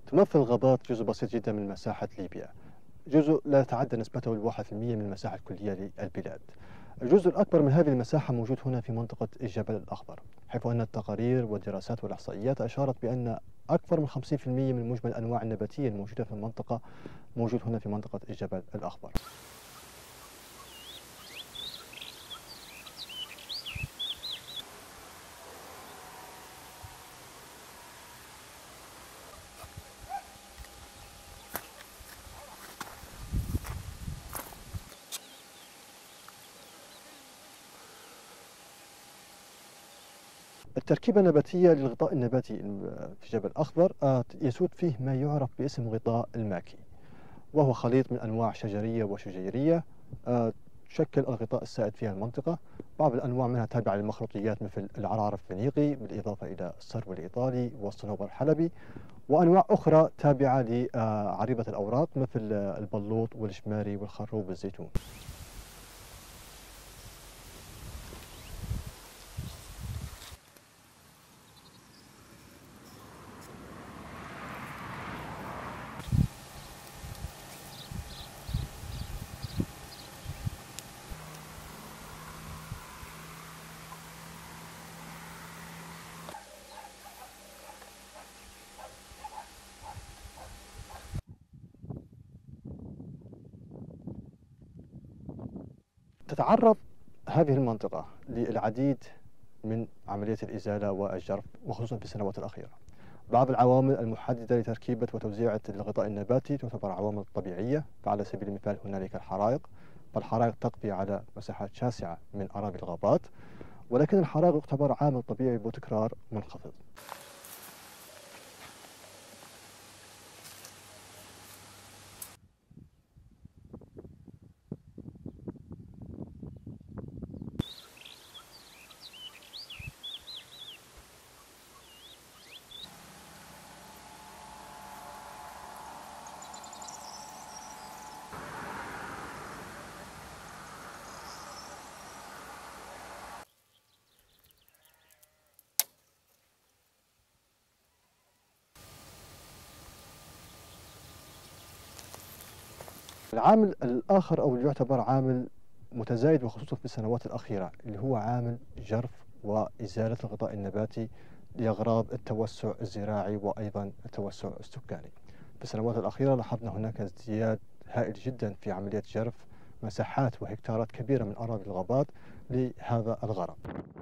تمثل الغابات جزء بسيط جدا من مساحة ليبيا، جزء لا يتعدى نسبته الواحد في المية من المساحة الكلية للبلاد. الجزء الأكبر من هذه المساحة موجود هنا في منطقة الجبل الأخضر، حيث أن التقارير والدراسات والإحصائيات أشارت بأن أكثر من 50% من مجمل الأنواع النباتية الموجودة في المنطقة موجود هنا في منطقة الجبل الأخضر. التركيبة النباتية للغطاء النباتي في جبل الأخضر يسود فيه ما يعرف باسم غطاء الماكي، وهو خليط من أنواع شجرية وشجيرية تشكل الغطاء السائد في المنطقة. بعض الأنواع منها تابعة للمخروطيات مثل العرار الفينيقي، بالإضافة إلى السرو الإيطالي والصنوبر الحلبي، وأنواع أخرى تابعة لعريضة الأوراق مثل البلوط والشماري والخروب والزيتون. تتعرض هذه المنطقة للعديد من عملية الإزالة والجرف، وخصوصا في السنوات الأخيرة. بعض العوامل المحددة لتركيبة وتوزيع الغطاء النباتي تعتبر عوامل طبيعية، فعلى سبيل المثال هنالك الحرائق، فالحرائق تقضي على مساحات شاسعة من أراضي الغابات، ولكن الحرائق تعتبر عامل طبيعي بتكرار منخفض. العامل الآخر أو اللي يعتبر عامل متزايد وخصوصا في السنوات الأخيرة اللي هو عامل جرف وإزالة الغطاء النباتي لأغراض التوسع الزراعي وأيضا التوسع السكاني. في السنوات الأخيرة لاحظنا هناك ازدياد هائل جدا في عملية جرف مساحات وهكتارات كبيرة من أراضي الغابات لهذا الغرض.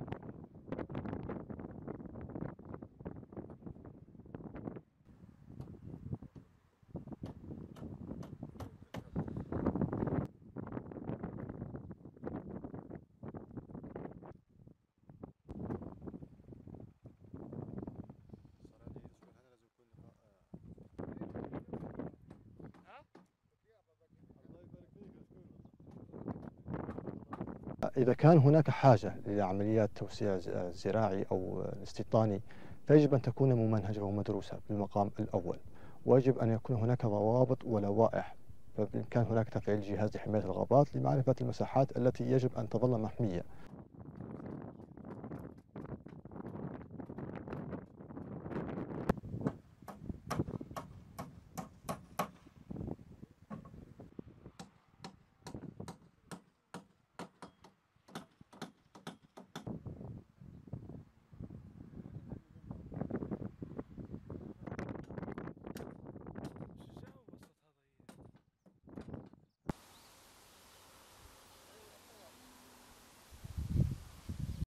إذا كان هناك حاجة لعمليات توسيع زراعي أو استيطاني، فيجب أن تكون ممنهجة ومدروسة بالمقام الأول، ويجب أن يكون هناك ضوابط ولوائح، فبإمكان هناك تفعيل جهاز لحماية الغابات لمعرفة المساحات التي يجب أن تظل محمية